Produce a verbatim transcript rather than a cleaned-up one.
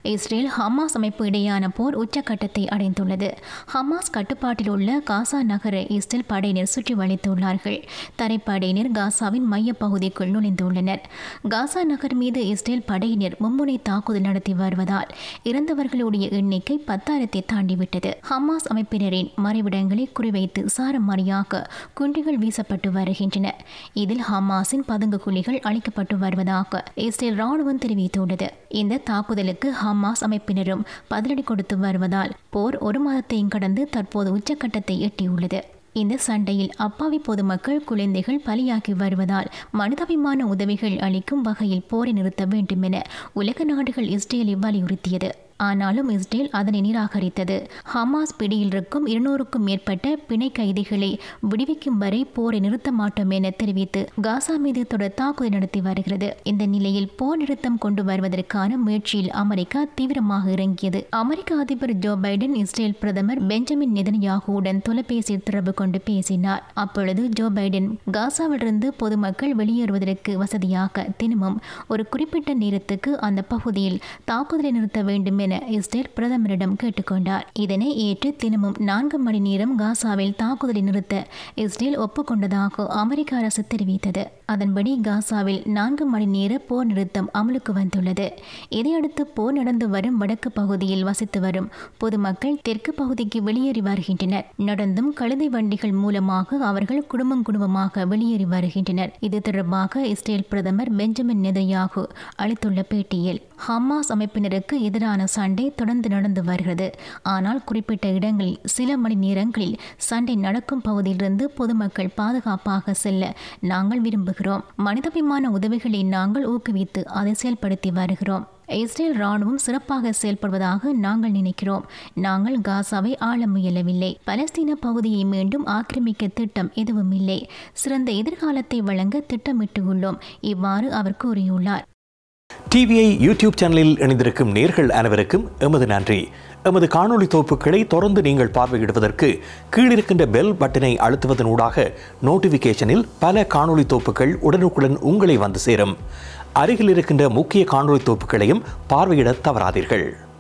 Israel Hamas அமைப்பு இடையான போர் உச்சக்கட்டத்தை அடைந்துள்ளது. ஹமாஸ் கட்டுப்பாட்டில் உள்ள காசா நகரை இஸ்ரேல் படையினர் சுற்றி வளைத்துள்ளார்கள். தரைப்படையினர் காசாவின் மைய பகுதிக்குள் நுழைந்துள்ளனர். காசா நகர் மீது இஸ்ரேல் படையினர் மும்முனை தாக்குதல் நடத்தி வருவதால் இறந்தவர்களுடைய எண்ணிக்கை பத்தாயிரத்தை தாண்டிவிட்டது. ஹமாஸ் அமைப்பினரின் மறைவிடங்களை குறிவைத்து சாரமாரியாக குண்டுகள் வீசப்பட்டு வருகின்றன. இதில் ஹமாஸின் பதுங்கு குழிகள் அளிக்கப்பட்டு வருவதாக இஸ்ரேல் ராணுவம் தெரிவித்துள்ளது. இந்த தாக்குதலுக்கு ஹமாஸ் அமைப்பினரும் பதிலடி கொடுத்து வருவதால் போர் ஒரு மாதத்தையும் கடந்து தற்போது உச்சக்கட்டத்தை எட்டியுள்ளது. இந்த சண்டையில் அப்பாவி பொதுமக்கள் குழந்தைகள் பலியாகி வருவதால் மனிதாபிமான உதவிகள் அளிக்கும் வகையில் போரை நிறுத்த வேண்டும் என உலக நாடுகள் இஸ்ரேலை வலியுறுத்தியது. ஆனாலும் இஸ்ரேல் அதனை நிராகரித்தது. ஹமாஸ் பிடியில் இருக்கும் இருநூறுக்கும் மேற்பட்ட பிணை கைதிகளை விடுவிக்கும் வரை போரை நிறுத்த மாட்டோம் என தெரிவித்து காசா மீது தொடர் தாக்குதல் நடத்தி வருகிறது. இந்த நிலையில் போர் நிறுத்தம் கொண்டு வருவதற்கான முயற்சியில் அமெரிக்கா தீவிரமாக இறங்கியது. அமெரிக்க அதிபர் ஜோ பைடன் இஸ்ரேல் பிரதமர் பெஞ்சமின் நெதன்யாகுவுடன் தொலைபேசி தொடர்பு கொண்டு பேசினார். அப்பொழுது ஜோ பைடன் காசாவிலிருந்து பொதுமக்கள் வெளியேறுவதற்கு வசதியாக தினமும் ஒரு குறிப்பிட்ட நேரத்துக்கு அந்த பகுதியில் தாக்குதலை நிறுத்த வேண்டும் என இஸ்ரேல் பிரதமரிடம் கேட்டுக்கொண்டார். இதனை ஏற்று தினமும் நான்கு மணி நேரம் காசாவில் தாக்குதலை நிறுத்த இஸ்ரேல் ஒப்புக்கொண்டதாக அமெரிக்க அரசு தெரிவித்தது. அதன்படி காசாவில் நான்கு மணி நேர போர் நிறுத்தம் அமலுக்கு வந்துள்ளது. இதையடுத்து போர் நடந்து வரும் வடக்கு பகுதியில் வசித்து வரும் பொதுமக்கள் தெற்கு பகுதிக்கு வெளியேறி வருகின்றனர். நடந்தும் கழுதை வண்டிகள் மூலமாக அவர்கள் குடும்பம் குடும்பமாக வெளியேறி வருகின்றனர். இது தொடர்பாக இஸ்ரேல் பிரதமர் பெஞ்சமின் நெதன்யாகு அளித்துள்ள பேட்டியில், ஹமாஸ் அமைப்பினருக்கு எதிரான சண்டை தொடர்ந்து நடந்து வருகிறது. ஆனால் குறிப்பிட்ட இடங்களில் சில மணி நேரங்களில் சண்டை நடக்கும் பகுதியிலிருந்து பொதுமக்கள் பாதுகாப்பாக செல்ல நாங்கள் விரும்புகிறோம். மனிதாபிமான உதவிகளை நாங்கள் ஊக்குவித்து அதை செயல்படுத்தி வருகிறோம். இஸ்ரேல் ராணுவம் சிறப்பாக செயல்படுவதாக நாங்கள் நினைக்கிறோம். நாங்கள் காசாவை ஆள முயலவில்லை. பலஸ்தீன பகுதியை மீண்டும் ஆக்கிரமிக்க திட்டம் எதுவும் இல்லை. சிறந்த எதிர்காலத்தை வழங்க திட்டமிட்டுள்ளோம். இவ்வாறு அவர் கூறியுள்ளார். டிவிஐ யூடியூப் சேனலில் இணைந்திருக்கும் நேர்கள் அனைவருக்கும் எமது நன்றி. எமது காணொலி தொகுப்புகளை தொடர்ந்து நீங்கள் பார்வையிடுவதற்கு கீழிருக்கின்ற பெல் பட்டனை அழுத்துவதனூடாக நோட்டிபிகேஷனில் பல காணொலி தொகுப்புகள் உடனுக்குடன் உங்களை வந்து சேரும். அருகில் இருக்கின்ற முக்கிய காணொலி தொகுப்புகளையும் பார்வையிட தவறாதீர்கள்.